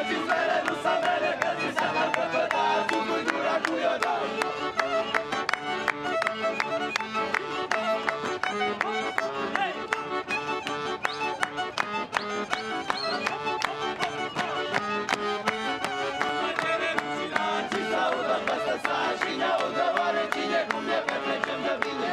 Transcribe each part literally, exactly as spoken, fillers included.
Cifrele nu s-a mele, că zi seama că pădat, cu cultura cu ioda. Și s-audă păstă sa și ne-audă oare cine, cum ne petrecem de bine.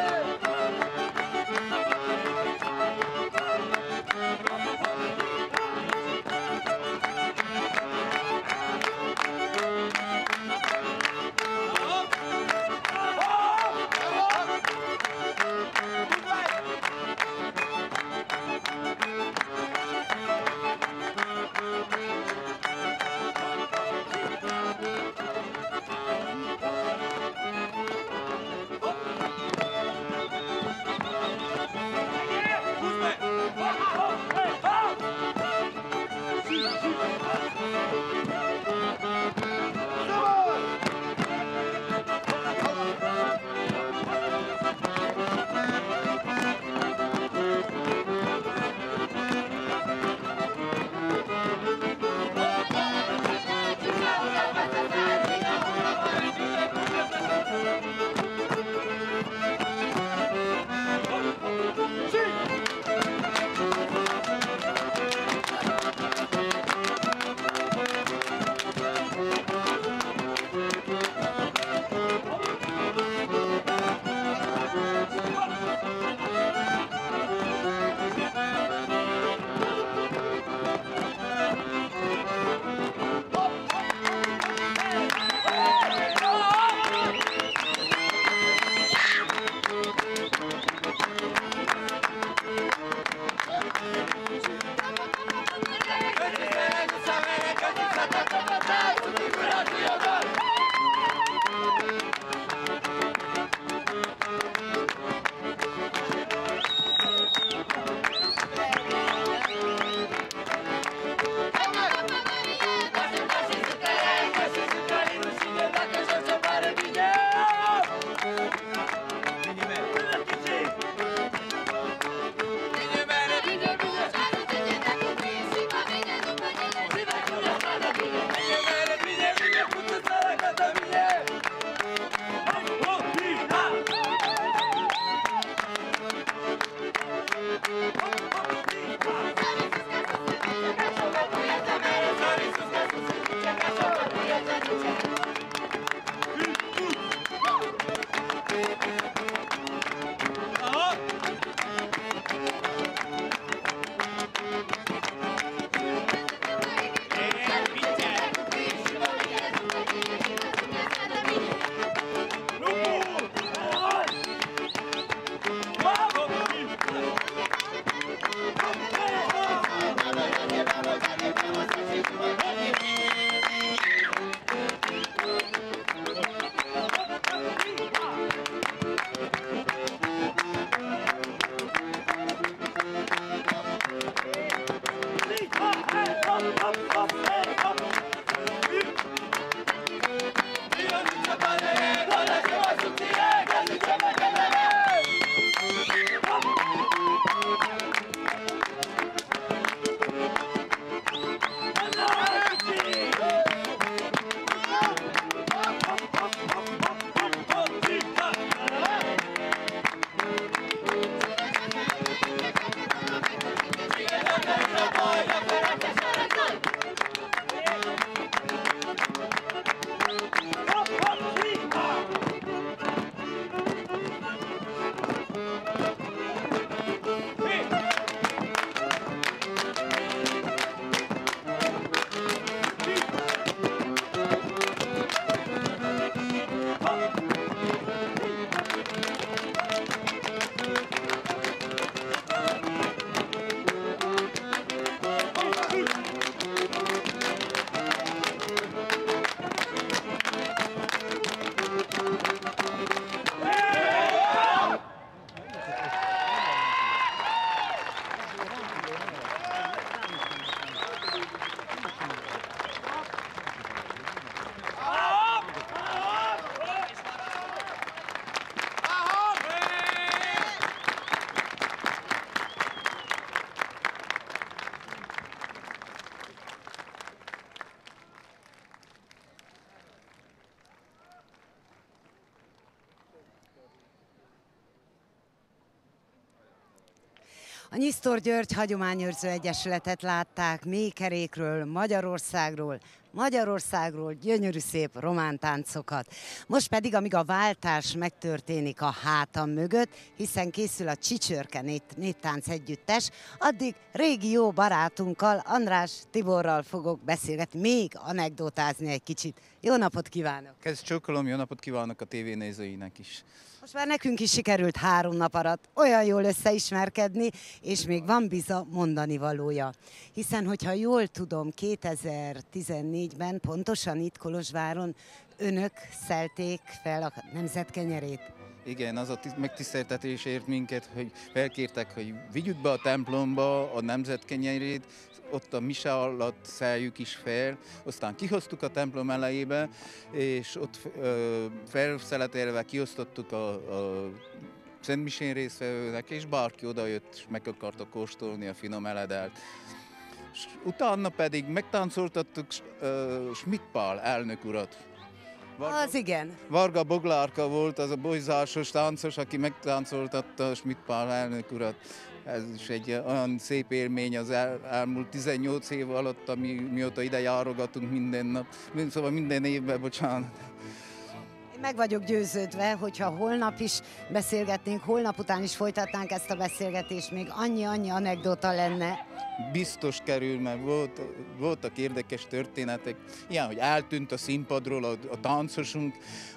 A Nyisztor György Hagyományőrző Egyesületet látták Mékerékről, Magyarországról, Magyarországról gyönyörű szép román táncokat. Most pedig, amíg a váltás megtörténik a hátam mögött, hiszen készül a Csicsörke Néptánc Együttes, addig régi jó barátunkkal, András Tiborral fogok beszélgetni, még anekdotázni egy kicsit. Jó napot kívánok! Kezd csókolom, jó napot kívánok a tévénézőinek is. Most már nekünk is sikerült három nap alatt olyan jól összeismerkedni, és még van biza mondani valója. Hiszen, hogyha jól tudom, kétezer-tizennégyben pontosan itt Kolozsváron önök szelték fel a nemzet kenyerét. Igen, az a megtiszteltetés ért minket, hogy felkértek, hogy vigyük be a templomba a nemzet kenyerét, ott a mise alatt szeljük is fel, aztán kihoztuk a templom elejébe, és ott ö, felszeletelve kiosztottuk a, a Szent Misén résztvevőnek, és bárki odajött, és meg akarta kóstolni a finom eledelt. És utána pedig megtáncoltattuk uh, Schmidt Pál elnök urat. Varga, az igen. Varga Boglárka volt az a bolyzásos táncos, aki megtáncoltatta Schmidt Pál elnök urat. Ez is egy olyan szép élmény az el, elmúlt tizennyolc év alatt, ami, mióta ide járogatunk minden nap, szóval minden évben, bocsánat. Én meg vagyok győződve, hogyha holnap is beszélgetnénk, holnap után is folytatnánk ezt a beszélgetést, még annyi-annyi anekdota lenne. Biztos kerül, mert volt, voltak érdekes történetek, ilyen, hogy eltűnt a színpadról a, a táncosunk,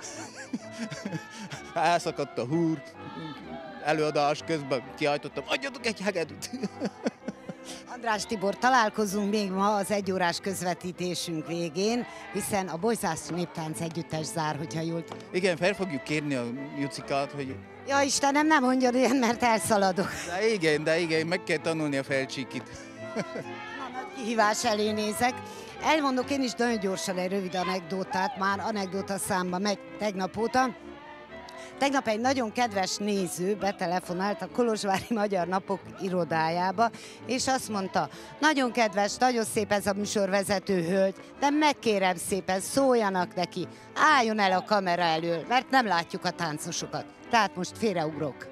elszakadt a húr, előadás közben kiáltottam, adjatok egy hegedűt! András Tibor, találkozunk még ma az egyórás közvetítésünk végén, hiszen a Bolyzás Néptánc Együttes zár, hogyha jól... Igen, fel fogjuk kérni a Jucikát, hogy... Ja Istenem, nem mondjon ilyen, mert elszaladok. De igen, de igen, meg kell tanulni a felcsíkit. Na, nagy kihívás elé nézek. Elmondok én is nagyon gyorsan egy rövid anekdotát, már anekdota számba megy tegnap óta. Tegnap egy nagyon kedves néző betelefonált a Kolozsvári Magyar Napok irodájába, és azt mondta, nagyon kedves, nagyon szép ez a műsorvezető hölgy, de megkérem szépen, szóljanak neki, álljon el a kamera elől, mert nem látjuk a táncosokat. Tehát most félreugrok.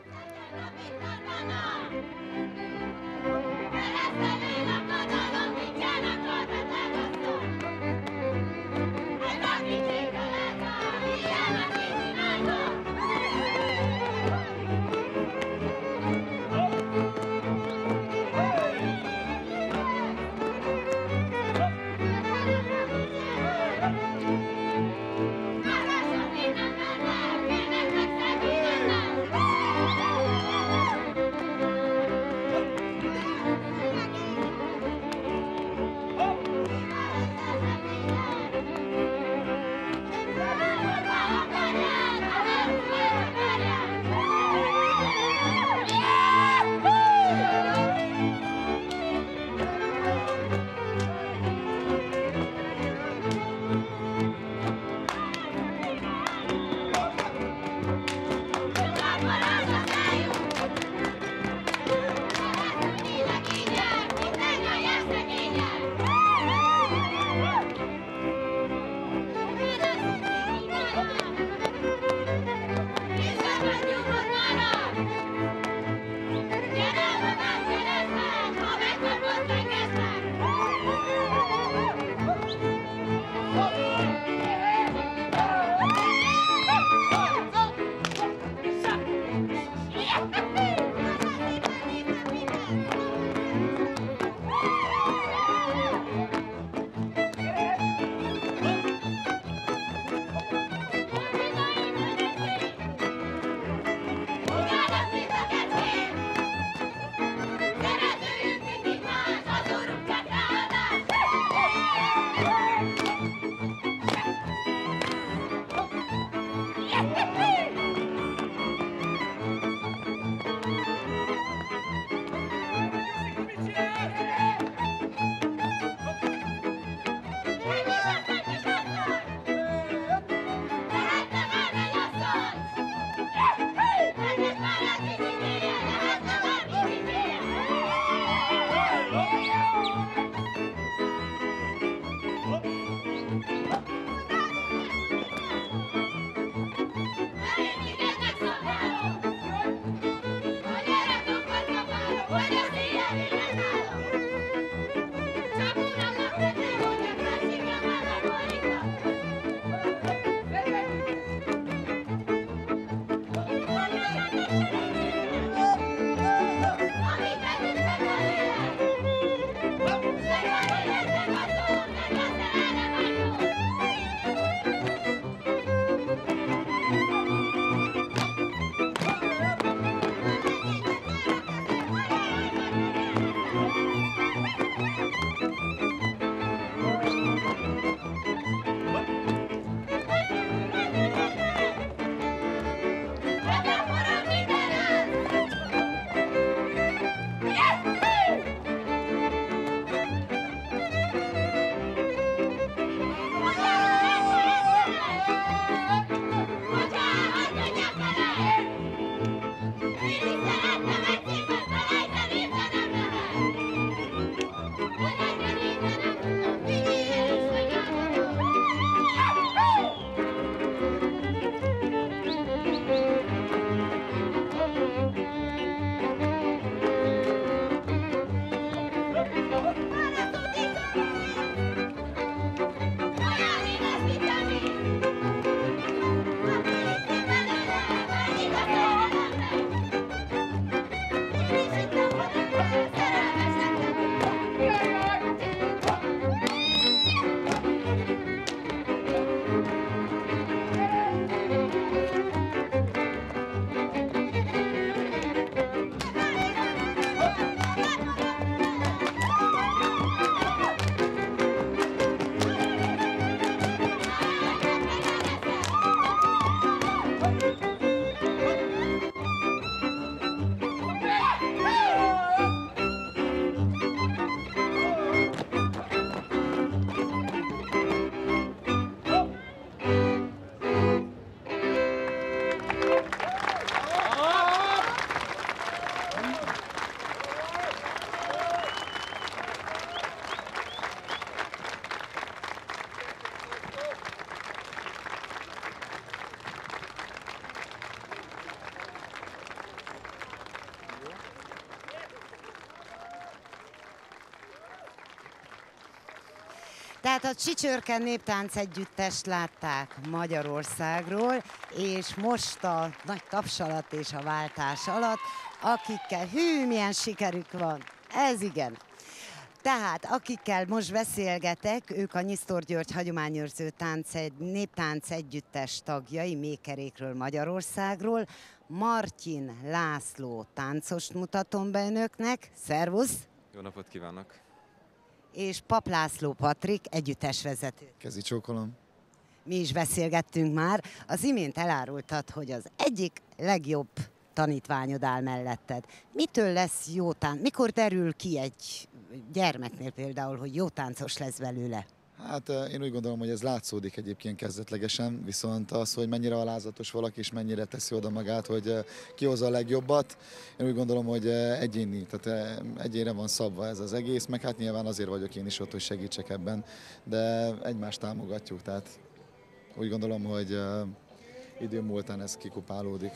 Tehát a Csicsörken Néptánc Együttest látták Magyarországról, és most a nagy tapsalat és a váltás alatt, akikkel, hű, milyen sikerük van, ez igen. Tehát akikkel most beszélgetek, ők a Nyisztor György Hagyományőrző Tánc, egy Néptánc Együttes tagjai, Mékerékről, Magyarországról. Martin László táncost mutatom be önöknek, szervusz! Jó napot kívánok! És Pap László Patrik, együttesvezető. Kezi csókolom. Mi is beszélgettünk már. Az imént elárultad, hogy az egyik legjobb tanítványod áll melletted. Mitől lesz jó tánc? Mikor derül ki egy gyermeknél például, hogy jó táncos lesz belőle? Hát én úgy gondolom, hogy ez látszódik egyébként kezdetlegesen, viszont az, hogy mennyire alázatos valaki, és mennyire teszi oda magát, hogy kihozza a legjobbat, én úgy gondolom, hogy egyéni, tehát egyénre van szabva ez az egész, meg hát nyilván azért vagyok én is ott, hogy segítsek ebben, de egymást támogatjuk, tehát úgy gondolom, hogy idő múltán ez kikupálódik.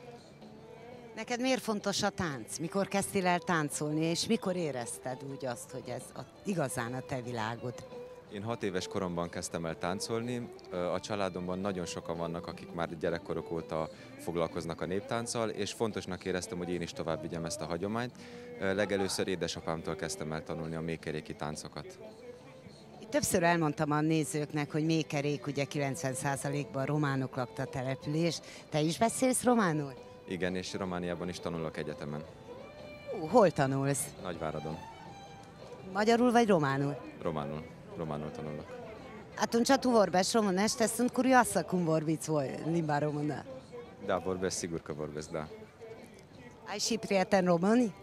Neked miért fontos a tánc? Mikor kezdtél el táncolni, és mikor érezted úgy azt, hogy ez a, igazán a te világod? Én hat éves koromban kezdtem el táncolni. A családomban nagyon sokan vannak, akik már gyerekkorok óta foglalkoznak a néptánccal, és fontosnak éreztem, hogy én is tovább vigyem ezt a hagyományt. Legelőször édesapámtól kezdtem el tanulni a mékeréki táncokat. Itt többször elmondtam a nézőknek, hogy Mékerék ugye kilencven százalékban románok lakta a település. Te is beszélsz románul? Igen, és Romániában is tanulok egyetemen. Hú, hol tanulsz? Nagyváradon. Magyarul vagy románul? Románul. Románul tanulok. Atunci tu vorbești românește, sunt curioasă cum vorbiți voi limba română. Da, vorbesc, sigur că vorbesc, da. Ai și prieteni români?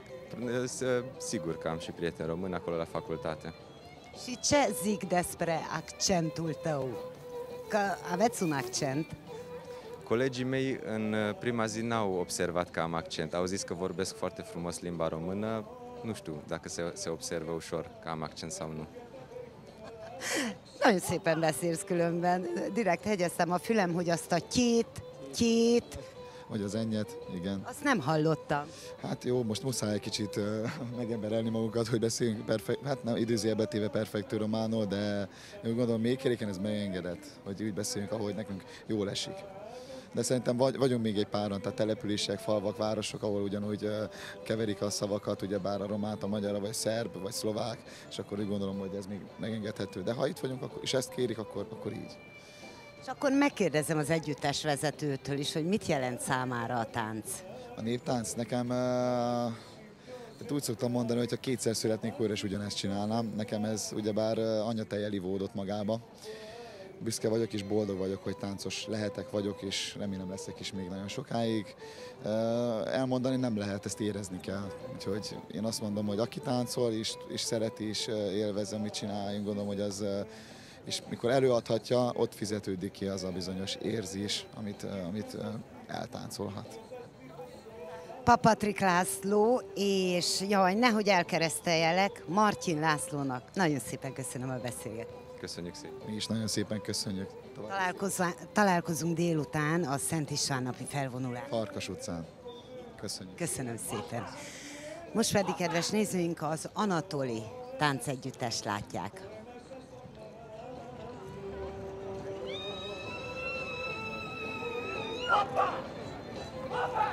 Sigur că am și prieteni români acolo la facultate. Și ce zic despre accentul tău? Că aveți un accent. Colegii mei în prima zi n-au observat că am accent. Au zis că vorbesc foarte frumos limba română. Nu știu dacă se, se observă ușor că am accent sau nu. Nagyon szépen beszélsz különben. Direkt hegyeztem a fülem, hogy azt a két, két... Vagy az ennyet, igen. Azt nem hallottam. Hát jó, most muszáj egy kicsit uh, megemberelni magunkat, hogy beszéljünk perfekt, hát nem idézőjelbe téve perfektő románul, de én úgy gondolom, Mékeréken ez megengedett, hogy úgy beszéljünk, ahogy nekünk jól esik. De szerintem vagy, vagyunk még egy páran, tehát települések, falvak, városok, ahol ugyanúgy uh, keverik a szavakat, ugyebár a romát, a magyarra, vagy szerb, vagy szlovák, és akkor úgy gondolom, hogy ez még megengedhető. De ha itt vagyunk, akkor, és ezt kérik, akkor, akkor így. És akkor megkérdezem az együttes vezetőtől is, hogy mit jelent számára a tánc? A néptánc nekem, uh, tehát úgy szoktam mondani, hogy ha kétszer születnék, újra is ugyanezt csinálnám. Nekem ez ugyebár uh, anyateje livódott magába. Büszke vagyok és boldog vagyok, hogy táncos lehetek, vagyok, és remélem leszek is még nagyon sokáig. Elmondani nem lehet, ezt érezni kell. Úgyhogy én azt mondom, hogy aki táncol és, és szereti és élvezi, amit csinál, én gondolom, hogy az, és mikor előadhatja, ott fizetődik ki az a bizonyos érzés, amit, amit eltáncolhat. Pap Patrik László, és jaj, nehogy elkereszteljelek, Martin Lászlónak. Nagyon szépen köszönöm a beszélgetést. Köszönjük szépen. Mi is nagyon szépen köszönjük. Találkozunk délután a Szent István-napi felvonulán. Farkas utcán. Köszönjük. Köszönöm szépen. Most pedig, kedves nézőink, az Anatoli táncegyüttest látják. Hoppa! Hoppa!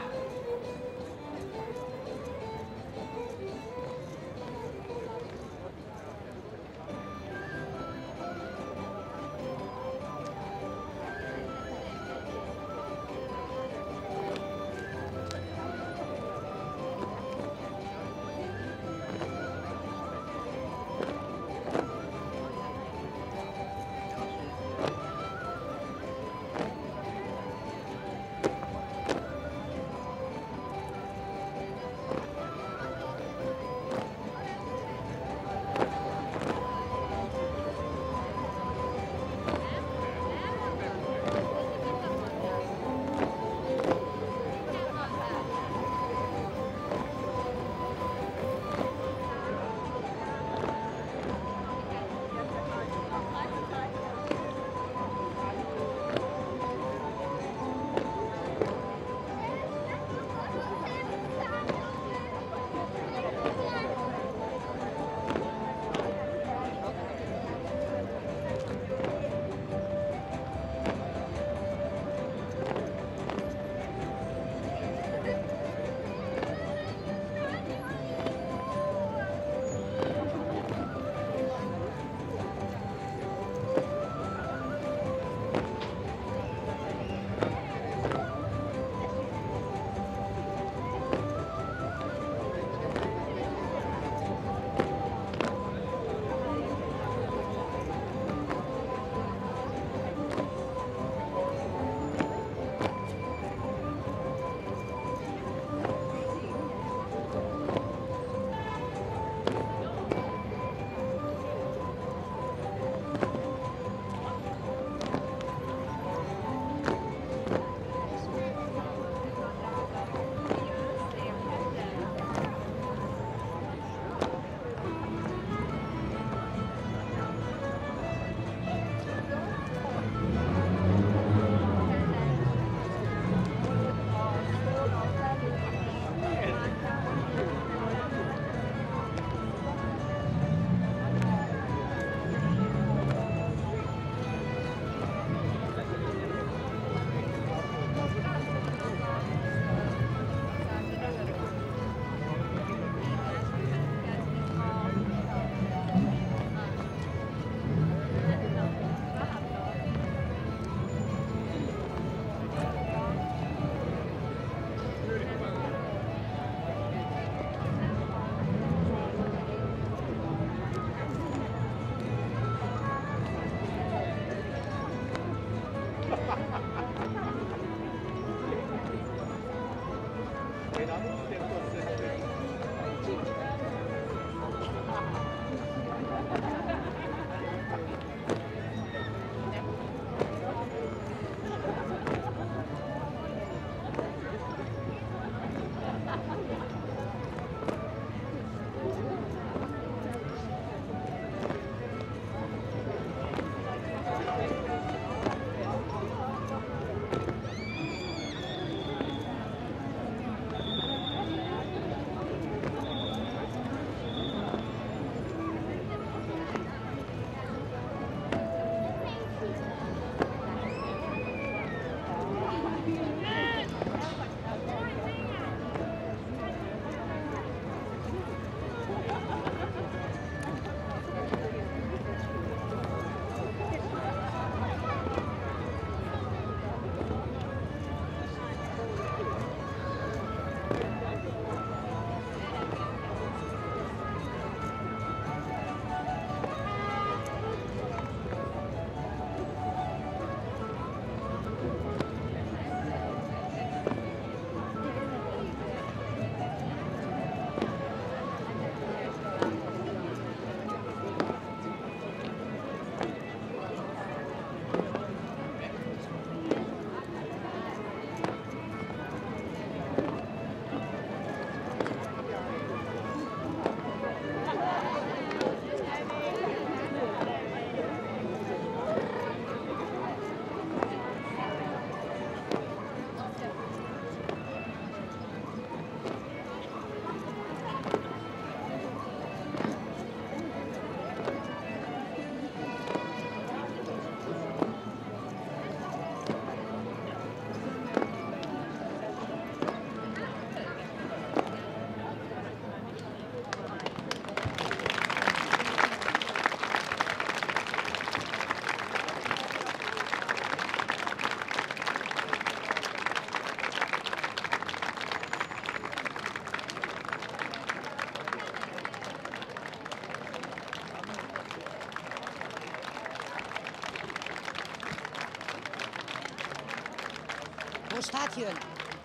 most hát jön.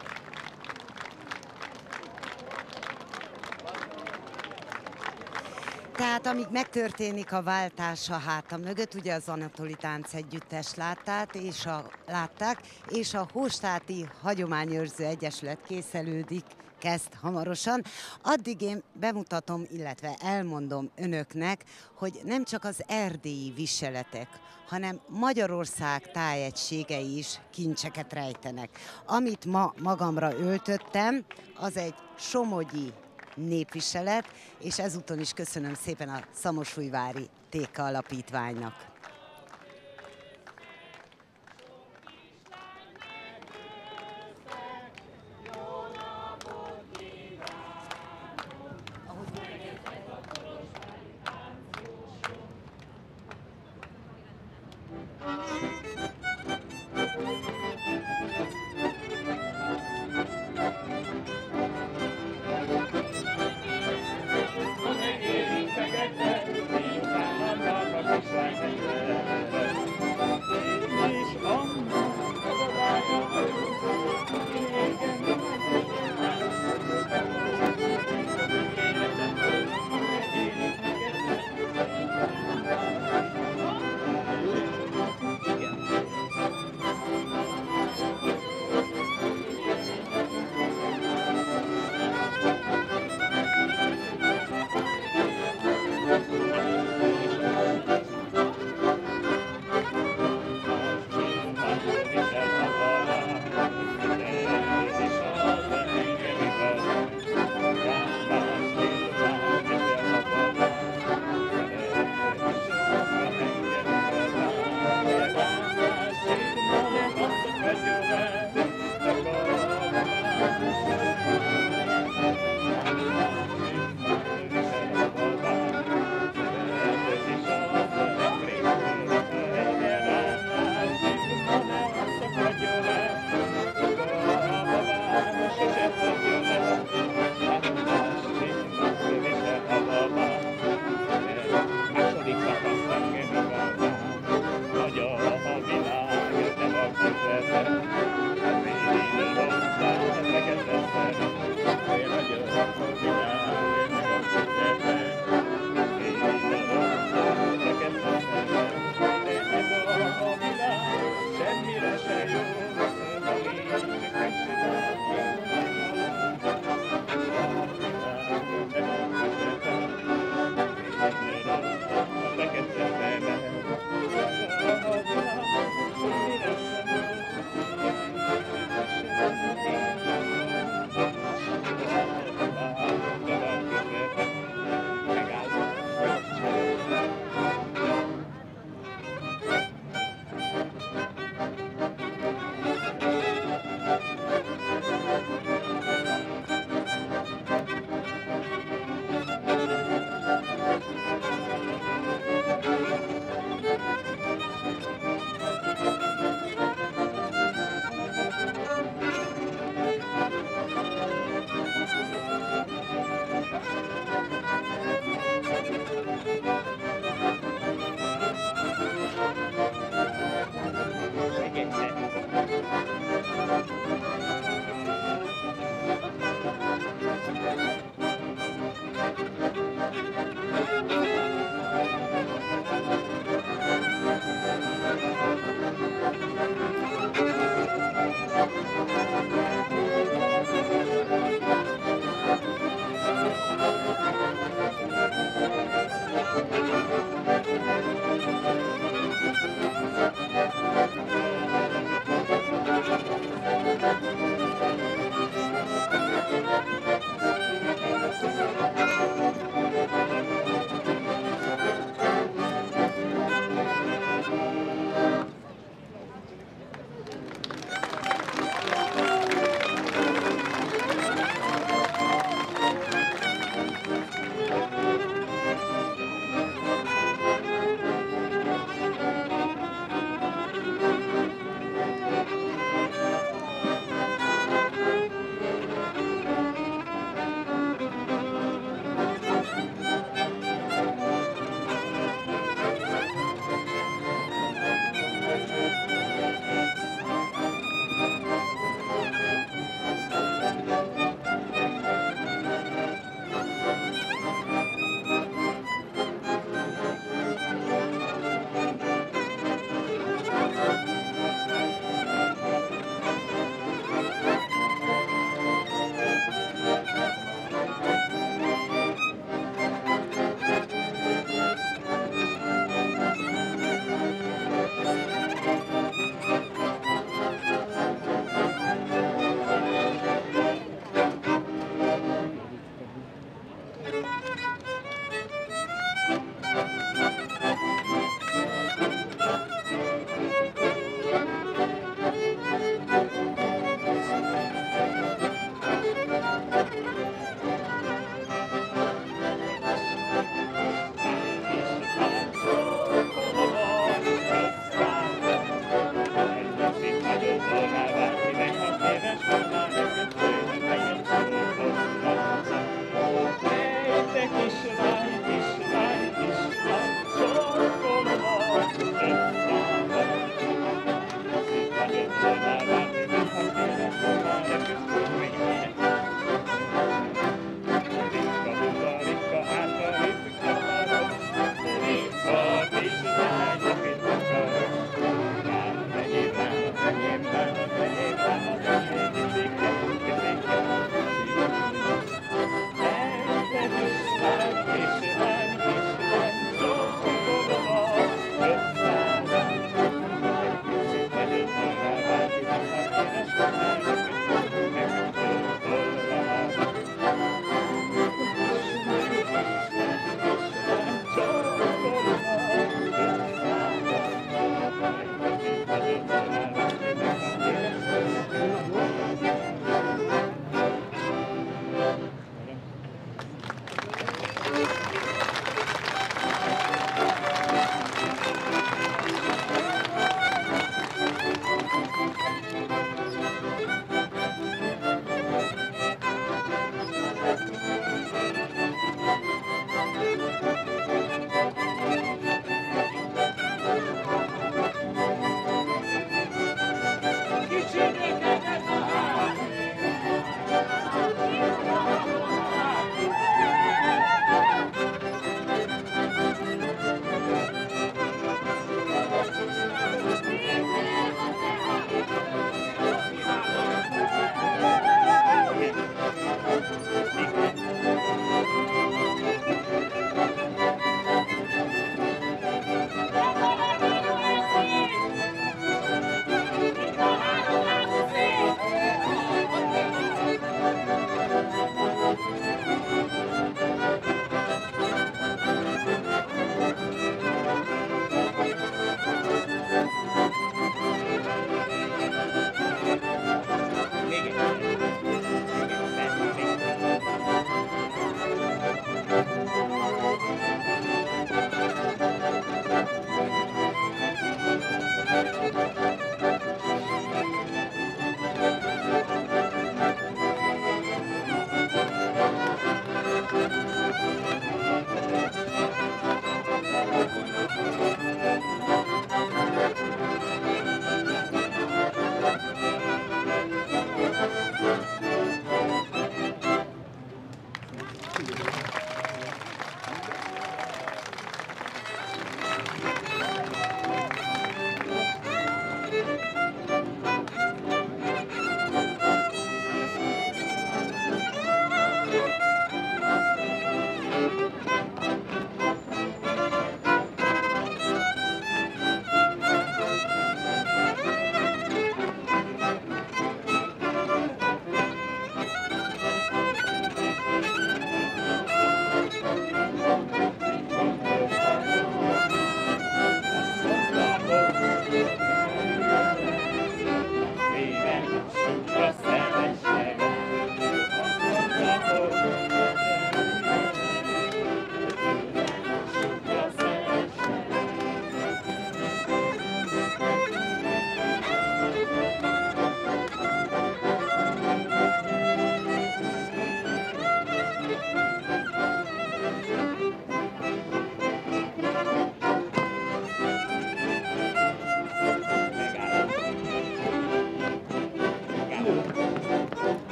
Tehát amíg megtörténik a váltás a háta mögött, ugye az Anatoli Tánc Együttes láttát, és a, látták, és a Hóstáti Hagyományőrző Egyesület készelődik, kezd hamarosan. Addig én bemutatom, illetve elmondom önöknek, hogy nem csak az erdélyi viseletek, hanem Magyarország tájegységei is kincseket rejtenek. Amit ma magamra öltöttem, az egy somogyi népviselet, és ezúton is köszönöm szépen a Szamosújvári Téka Alapítványnak. Igen.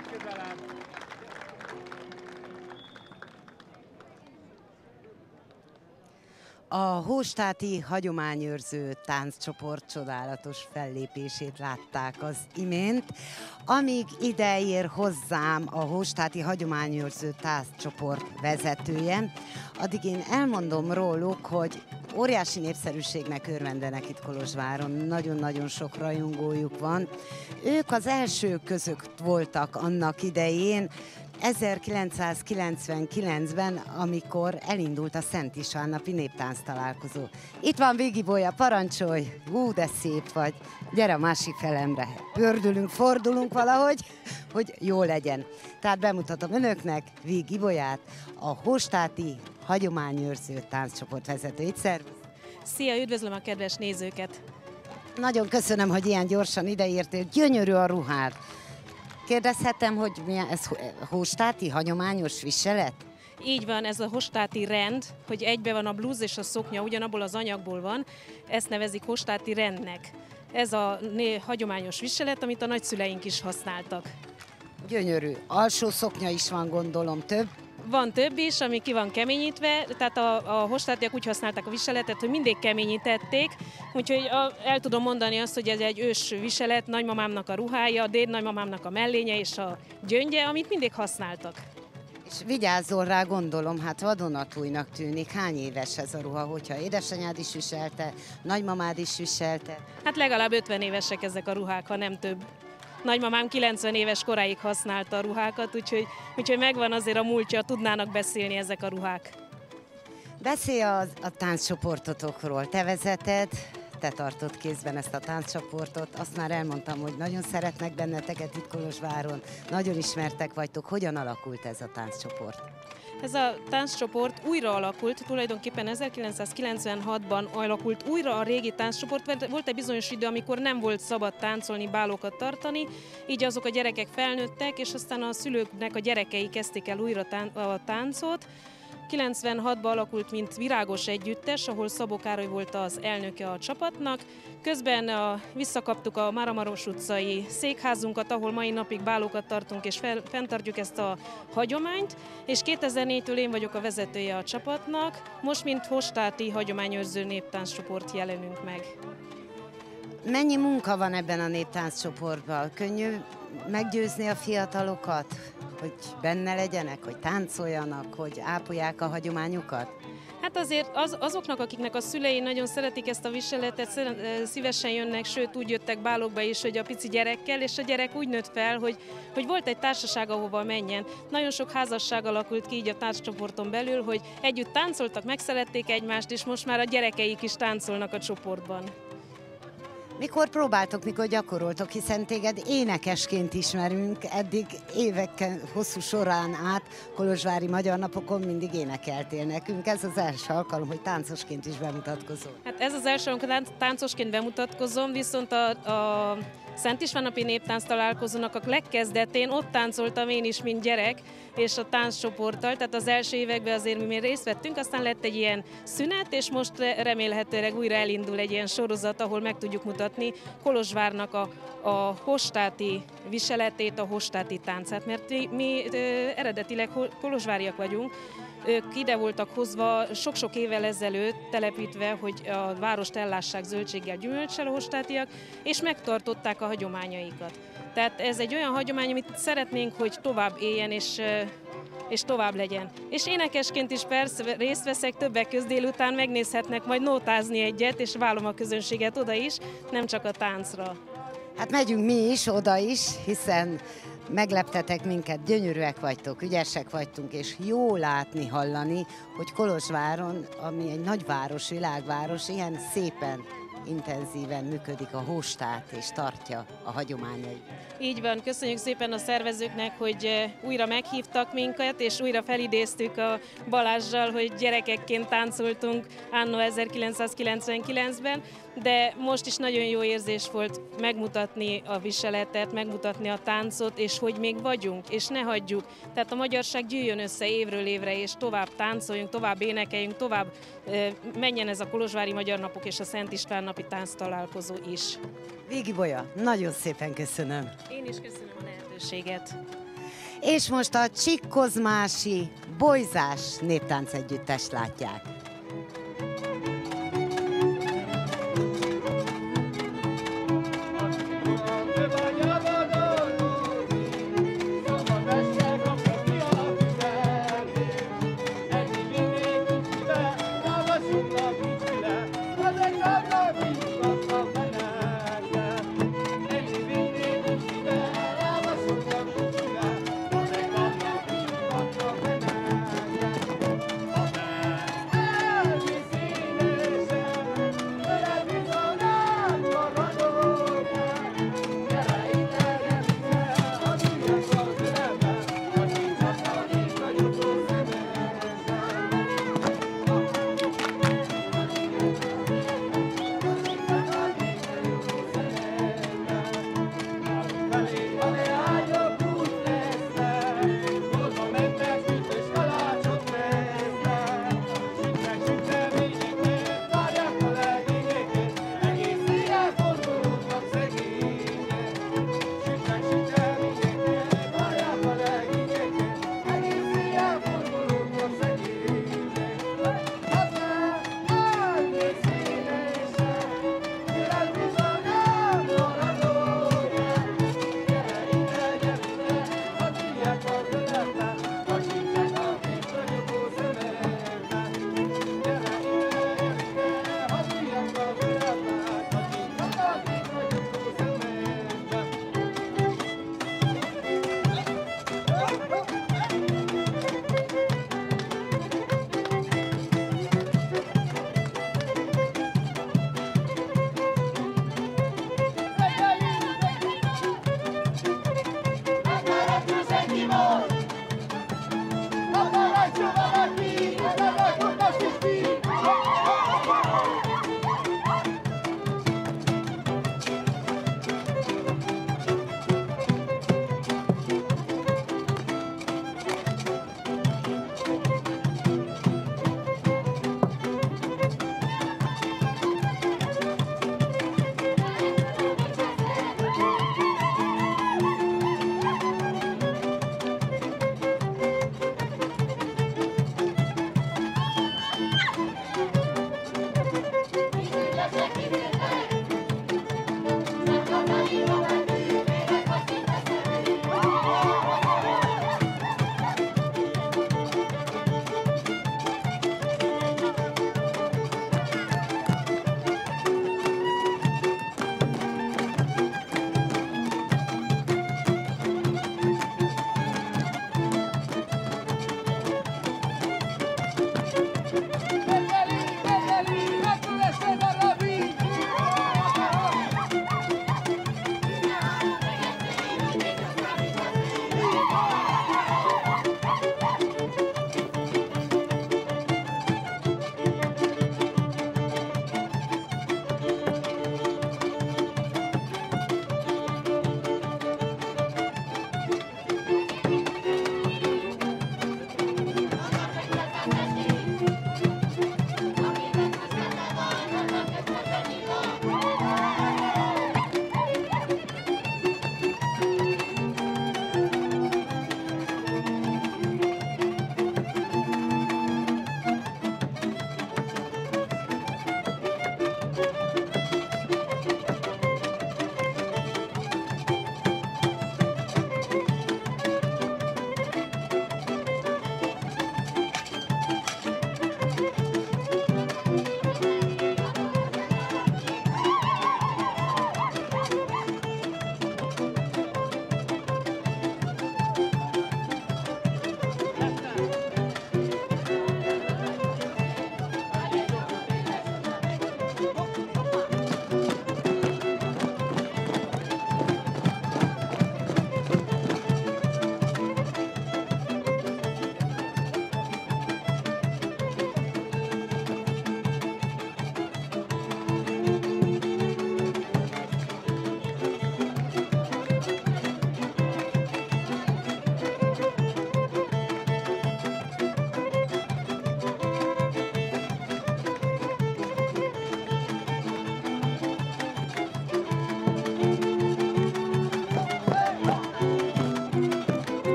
A Hóstáti Hagyományőrző Tánccsoport csodálatos fellépését látták az imént. Amíg ide ér hozzám a Hóstáti Hagyományőrző Tánccsoport vezetője, addig én elmondom róluk, hogy óriási népszerűségnek örvendenek itt Kolozsváron, nagyon-nagyon sok rajongójuk van. Ők az elsők között voltak annak idején, ezerkilencszázkilencvenkilencben, amikor elindult a Szent István-napi néptánc találkozó. Itt van Vigi Bolya, parancsolj! Hú, de szép vagy! Gyere a másik felemre! Pördülünk, fordulunk valahogy, hogy jó legyen. Tehát bemutatom önöknek Vigi Bolyát, a Hóstáti Hagyományőrző Tánccsoport vezetőjét. Szervusz! Szia, üdvözlöm a kedves nézőket! Nagyon köszönöm, hogy ilyen gyorsan ideértél. Gyönyörű a ruhád. Kérdezhetem, hogy milyen, ez hóstáti hagyományos viselet? Így van, ez a hóstáti rend, hogy egybe van a blúz és a szoknya, ugyanabból az anyagból van, ezt nevezik hóstáti rendnek. Ez a hagyományos viselet, amit a nagyszüleink is használtak. Gyönyörű. Alsó szoknya is van, gondolom, több? Van több is, ami ki van keményítve, tehát a, a hóstátiak úgy használták a viseletet, hogy mindig keményítették, úgyhogy a, el tudom mondani azt, hogy ez egy ős viselet, nagymamámnak a ruhája, a dédnagymamámnak a mellénye és a gyöngye, amit mindig használtak. És vigyázzol rá, gondolom, hát vadonatújnak tűnik. Hány éves ez a ruha, hogyha édesanyád is viselte, nagymamád is viselte? Hát legalább ötven évesek ezek a ruhák, ha nem több. Nagymamám kilencven éves koráig használta a ruhákat, úgyhogy, úgyhogy megvan azért a múltja, tudnának beszélni ezek a ruhák. Beszélj a, a tánccsoportotokról. Te vezeted, te tartod kézben ezt a tánccsoportot. Azt már elmondtam, hogy nagyon szeretnek benneteket itt Kolozsváron. Nagyon ismertek vagytok. Hogyan alakult ez a tánccsoport? Ez a tánccsoport újra alakult, tulajdonképpen ezerkilencszázkilencvenhatban alakult újra a régi tánccsoport. Volt egy bizonyos idő, amikor nem volt szabad táncolni, bálokat tartani, így azok a gyerekek felnőttek, és aztán a szülőknek a gyerekei kezdték el újra a táncot. kilencvenhatban alakult, mint Virágos Együttes, ahol Szabó Károly volt az elnöke a csapatnak. Közben a, visszakaptuk a Máramaros utcai székházunkat, ahol mai napig bálókat tartunk, és fel, fenntartjuk ezt a hagyományt. És kétezer-négytől én vagyok a vezetője a csapatnak. Most, mint Hóstáti Hagyományőrző Néptánccsoport jelenünk meg. Mennyi munka van ebben a néptánccsoportban? Könnyű meggyőzni a fiatalokat, hogy benne legyenek, hogy táncoljanak, hogy ápolják a hagyományokat? Hát azért az, azoknak, akiknek a szülei nagyon szeretik ezt a viseletet, szívesen jönnek, sőt úgy jöttek bálokba is, hogy a pici gyerekkel, és a gyerek úgy nőtt fel, hogy, hogy volt egy társaság, ahova menjen. Nagyon sok házasság alakult ki így a tánccsoporton belül, hogy együtt táncoltak, megszerették egymást, és most már a gyerekeik is táncolnak a csoportban. Mikor próbáltok, mikor gyakoroltok, hiszen téged énekesként ismerünk, eddig évek hosszú során át Kolozsvári Magyar Napokon mindig énekeltél nekünk. Ez az első alkalom, hogy táncosként is bemutatkozol. Hát ez az első alkalom, hogy táncosként bemutatkozom, viszont a, a Szent István-napi néptánc találkozónak a legkezdetén ott táncoltam én is, mint gyerek, és a tánccsoporttal, tehát az első években azért mi még részt vettünk, aztán lett egy ilyen szünet, és most remélhetőleg újra elindul egy ilyen sorozat, ahol meg tudjuk mutatni Kolozsvárnak a, a hóstáti viseletét, a hóstáti táncát, mert mi, mi ö, eredetileg kolozsváriak vagyunk, ők ide voltak hozva sok-sok évvel ezelőtt telepítve, hogy a várost ellássák zöldséggel, gyümölccsel a hóstátiak, és megtartották a hagyományaikat. Tehát ez egy olyan hagyomány, amit szeretnénk, hogy tovább éljen és, és tovább legyen. És énekesként is persze részt veszek, többek közt délután megnézhetnek majd nótázni egyet, és vállom a közönséget oda is, nem csak a táncra. Hát megyünk mi is, oda is, hiszen megleptetek minket, gyönyörűek vagytok, ügyesek vagytunk, és jó látni, hallani, hogy Kolozsváron, ami egy nagyváros, világváros, ilyen szépen, intenzíven működik a hóstát, és tartja a hagyományait. Így van, köszönjük szépen a szervezőknek, hogy újra meghívtak minket, és újra felidéztük a Balázssal, hogy gyerekekként táncoltunk anno ezerkilencszázkilencvenkilencben, de most is nagyon jó érzés volt megmutatni a viseletet, megmutatni a táncot, és hogy még vagyunk, és ne hagyjuk. Tehát a magyarság gyűjjön össze évről évre, és tovább táncoljunk, tovább énekeljünk, tovább menjen ez a Kolozsvári Magyar Napok és a Szent István napi tánc találkozó is. Vigi Bolya, nagyon szépen köszönöm. Én is köszönöm a lehetőséget. És most a Csikkozmási Bolyzás néptánc együttest látják. Amen.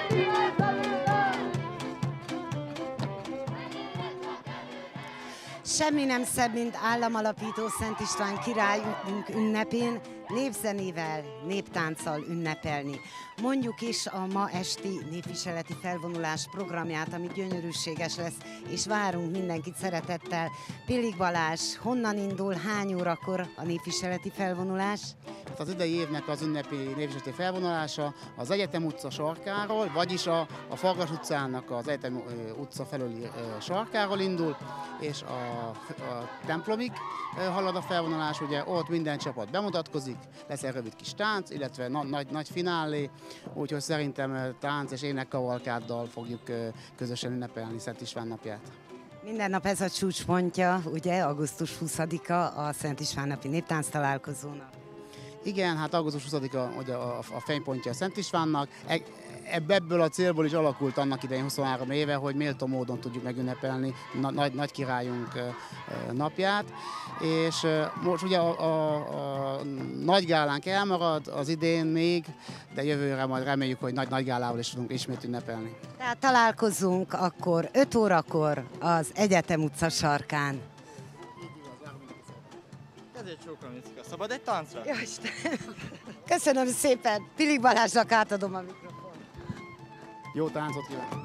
Semmi nem szebb, mint államalapító Szent István királyunk ünnepén népzenével, néptánccal ünnepelni. Mondjuk is a ma esti népviseleti felvonulás programját, ami gyönyörűséges lesz, és várunk mindenkit szeretettel. Pillik Balázs, honnan indul, hány órakor a népviseleti felvonulás? Hát az idei évnek az ünnepi népviseleti felvonulása az Egyetem utca sarkáról, vagyis a, a Farkas utcának az Egyetem utca felüli sarkáról indul, és a, a templomig halad a felvonulás, ugye ott minden csapat bemutatkozik, lesz egy rövid kis tánc, illetve na, nagy, nagy finálé, úgyhogy szerintem tánc és énekkavalkáddal fogjuk közösen ünnepelni Szent István napját. Minden nap ez a csúcspontja, ugye, augusztus huszadika a Szent István napi néptánc találkozónak. Igen, hát augusztus huszadika ugye a, a fénypontja a Szent Istvánnak. E, ebből a célból is alakult annak idején huszonhárom éve, hogy méltó módon tudjuk megünnepelni na, nagy, nagy királyunk napját. És most ugye a, a, a nagy gálánk elmarad az idén még, de jövőre majd reméljük, hogy nagy, nagy gálával is tudunk ismét ünnepelni. Tehát találkozunk akkor öt órakor az Egyetem utca sarkán. Ezért csókolom, Icika. Szabad egy táncra? Ja, Istenem. Köszönöm szépen. Pillik Balázsnak átadom a mikrofont. Jó táncot kívánok!